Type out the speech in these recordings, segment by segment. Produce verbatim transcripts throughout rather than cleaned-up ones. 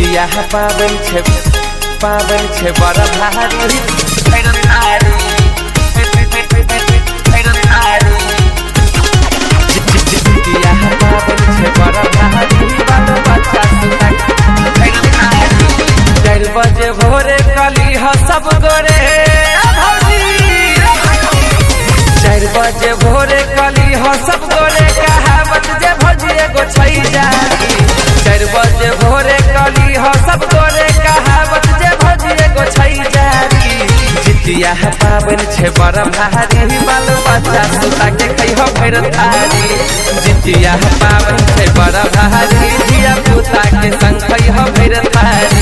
जितिया पावन छे पावन छे बड़ा भारी जितिया पावन छे बड़ा भारी बाल बच्चा सुना चार बजे भोरे कली ह सब गोरे चार बजे भोरे कली ह सब गोरे कहावत जे भजिए गो छई जारी चार बजे भोरे कली ह सब गोरे कहावत जे भजिए गो छई जारी जितिया पावन छे बड़ा भारी बाल बच्चा सुता के खइहो भैर थारी जितिया पावन छे बड़ा भारी धिया पुता के संग खइहो भैर थारी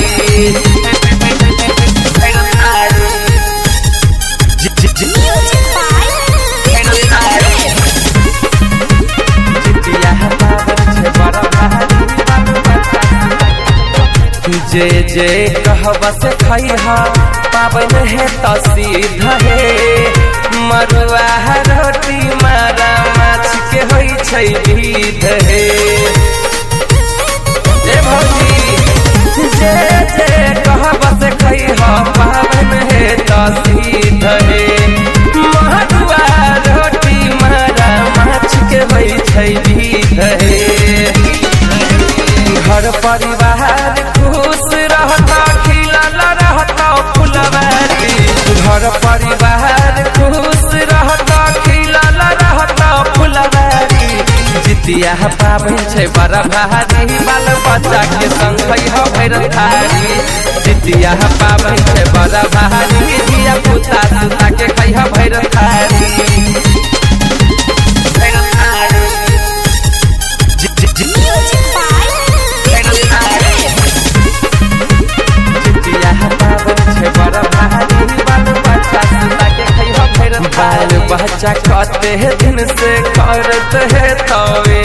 जे जे कहवा से खइहा पावन है तो सीध है मरुआ रोटी मारा माछ के होई छै विध है ए भौजी जे जे कहवा से खइहा पावन है तो सीध है मरुआ रोटी मारा माछ के होई छै विध है घर परिवार खुश रहता खिलल रहता फुलवारी घर परिवार खुश रहता खिलल रहता फुलवारी जितिया पावन छे बड़ा भारी बाल बच्चा के संग खइहो भैर थारी जितिया पावन छे बड़ा भारी धिया पुता सुता के खइहो भैर थारी बाल बच्चा कहते हैं दिन से करत है तवे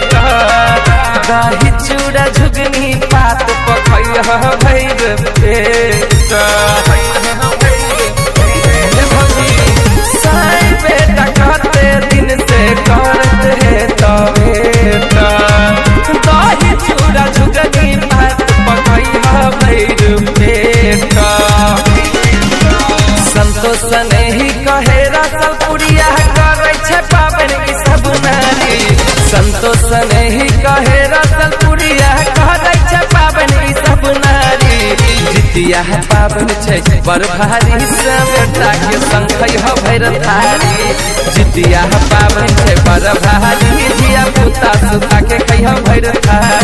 दही चूड़ा झुगनी पात पखैह भैर पेट साई बेटा कहते दिन से करत है तवे दही चूड़ा झुगनी पात पखैह भैर पेट संतोष नहीं कहे रसल पुरिया करे छे पावन ई सब नारी संतोष नहीं कहे रसल पुरिया करे छे पावन ई सब नारी जितिया पावन छे बड़ भारी बेटा के संग खइहो भैर थारी जितिया पावन छे बड़ भारी धिया पुता सुता के खइहो भैर थारी।